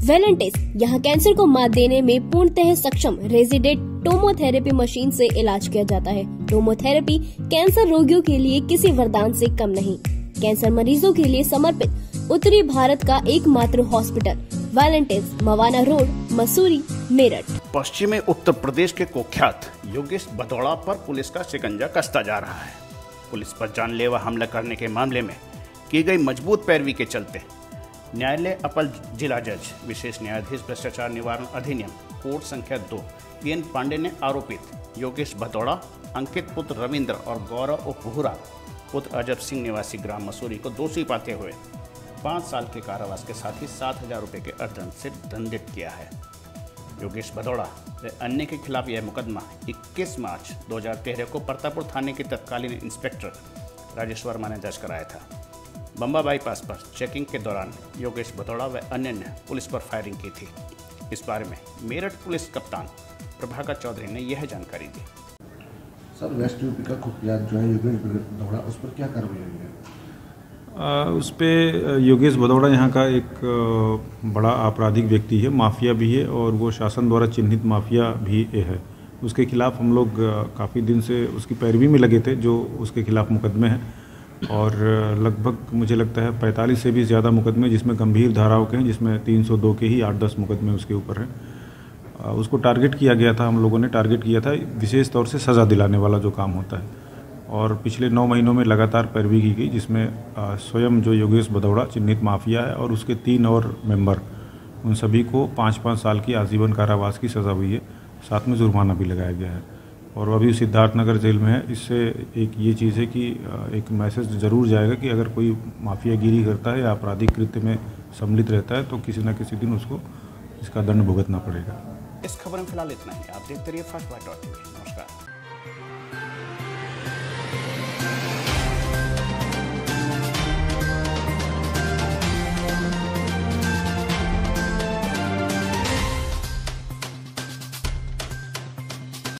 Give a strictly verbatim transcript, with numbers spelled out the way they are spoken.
Valentis यहाँ cancer को मात देने में पूर्णतः सक्षम रेजिडेंट टोमोथेरेपी मशीन से इलाज किया जाता है। टोमोथेरेपी कैंसर रोगियों के लिए किसी वरदान से कम नहीं। कैंसर मरीजों के लिए समर्पित उत्तरी भारत का एकमात्र hospital Valentis, Mawana road, Mussoorie, Meerut. पश्चिमी उत्तर प्रदेश के कुख्यात योगेश भदौड़ा पर पुलिस का शिकंजा कसता जा रहा है। पुलिस पर जानलेवा हमला करने के मामले में की गई मजबूत पैरवी के चलते न्यायालय अपर जिला जज विशेष न्यायाधीश भ्रष्टाचार निवारण अधिनियम कोर्ट संख्या दो पी एन पांडे ने आरोपित योगेश भदौड़ा, अंकित पुत्र रविंद्र और गौरव उर्फ भूरा पुत्र अजब सिंह निवासी ग्राम मसूरी को दोषी पाते हुए पाँच साल के कारावास के साथ ही सात हजार रुपये के अर्थदंड से दंडित किया है। योगेश भदौड़ा व अन्य के खिलाफ यह मुकदमा इक्कीस मार्च दो हज़ार तेरह को परतापुर थाने के तत्कालीन इंस्पेक्टर राजेश वर्मा ने दर्ज कराया था। बम्बा बाईपास पर चेकिंग के दौरान योगेश भदौड़ा व अन्य ने पुलिस पर फायरिंग की थी। इस बारे में मेरठ पुलिस कप्तान प्रभाकर चौधरी ने यह जानकारी दी। सर, वेस्ट यूपी का कुख्यात जो है योगेश भदौड़ा, उस पर क्या कार्रवाई हुई है? उस पर योगेश भदौड़ा यहाँ का एक बड़ा आपराधिक व्यक्ति है, माफिया भी है और वो शासन द्वारा चिन्हित माफिया भी है। उसके खिलाफ हम लोग काफ़ी दिन से उसकी पैरवी में लगे थे, जो उसके खिलाफ मुकदमे हैं और लगभग मुझे लगता है पैंतालीस से भी ज़्यादा मुकदमे, जिसमें गंभीर धाराओं के हैं, जिसमें तीन सौ दो के ही आठ दस मुकदमे उसके ऊपर हैं। उसको टारगेट किया गया था, हम लोगों ने टारगेट किया था विशेष तौर से सज़ा दिलाने वाला जो काम होता है। और पिछले नौ महीनों में लगातार पैरवी की गई, जिसमें स्वयं जो योगेश भदौड़ा चिन्हित माफिया है और उसके तीन और मेंबर, उन सभी को पाँच पाँच साल की आजीवन कारावास की सज़ा हुई है। साथ में जुर्माना भी लगाया गया है और अभी सिद्धार्थनगर जेल में है। इससे एक ये चीज़ है कि एक मैसेज ज़रूर जाएगा कि अगर कोई माफियागिरी करता है या आपराधिक कृत्य में सम्मिलित रहता है तो किसी न किसी दिन उसको इसका दंड भुगतना पड़ेगा। इस खबर में फिलहाल इतना ही। आप देखते रहिए फास्ट बाइट डॉट टीवी। नमस्कार।